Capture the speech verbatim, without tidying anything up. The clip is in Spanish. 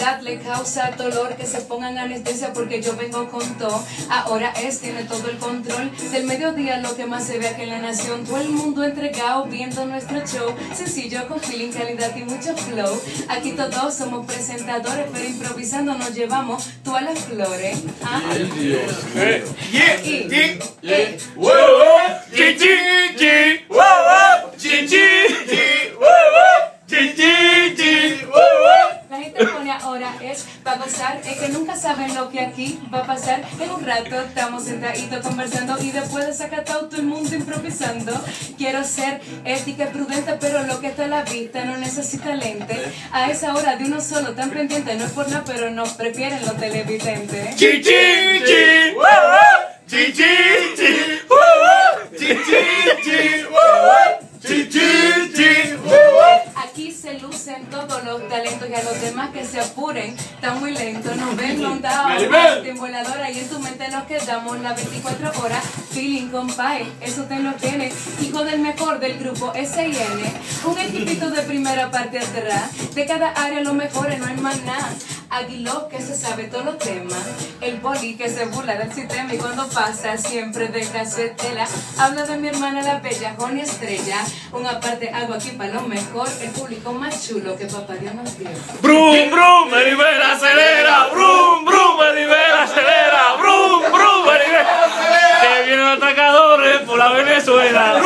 ansiedad le causa dolor, que se pongan anestesia porque yo vengo con todo. Ahora es, tiene todo el control del mediodía, lo que más se ve aquí en la nación. Todo el mundo entregado viendo nuestro show, sencillo con feeling, calidad y mucho flow. Aquí todos somos presentadores, pero improvisando nos llevamos todas las flores. ¿Ah? Ay, Dios. Eh, yeah, y, yeah, yeah. Wow, wow, chi, chi, chi, wow, wow, chi, chi, chi, wow, wow, chi, chi, chi, wow, wow. La gente pone ahora es para gozar, es que nunca saben lo que aquí va a pasar. En un rato estamos sentaditos conversando y después de sacatao todo el mundo improvisando. Quiero ser ética y prudente, pero lo que está a la vista no necesita lente. A esa hora de uno solo tan pendiente, no es por nada, pero no prefieren los televidentes. Chi, chi, chi, wow, wow, chi, chi, chi, wow, wow, chi, chi, chi, wow, wow, chi, chi, chi, wow, wow. Aquí se lucen todos los talentos y a los demás que se apuren, están muy lentos, nos ven montados en voladora y en tu mente nos quedamos las veinticuatro horas. Feeling compay, eso te lo tiene, hijo del mejor del grupo S I N, un equipito de primera parte atrás, de cada área los mejores, no hay más nada. Aguiló que se sabe todos los temas, el boli que se burla del sistema y cuando pasa siempre deja su estela. Habla de mi hermana la bella, Joni Estrella, una parte hago aquí para lo mejor, el público más chulo que papá Dios nos dio. Brum, brum, me libera, acelera, brum, brum, me libera, acelera, brum, brum, me libera, acelera. Que vienen los atacadores por la Venezuela.